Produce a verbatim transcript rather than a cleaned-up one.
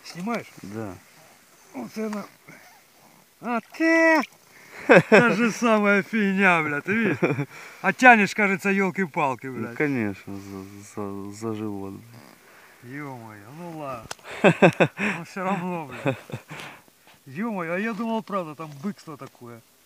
Снимаешь? Да. Вот она. А ты! Та же самая фигня, блядь, ты видишь? А тянешь, кажется, елки-палки, Ну, блядь. конечно, за, за, за живот. Ё-моё, ну ладно. Но все равно, блядь. Ё-моё, а я думал, правда, там быкство такое.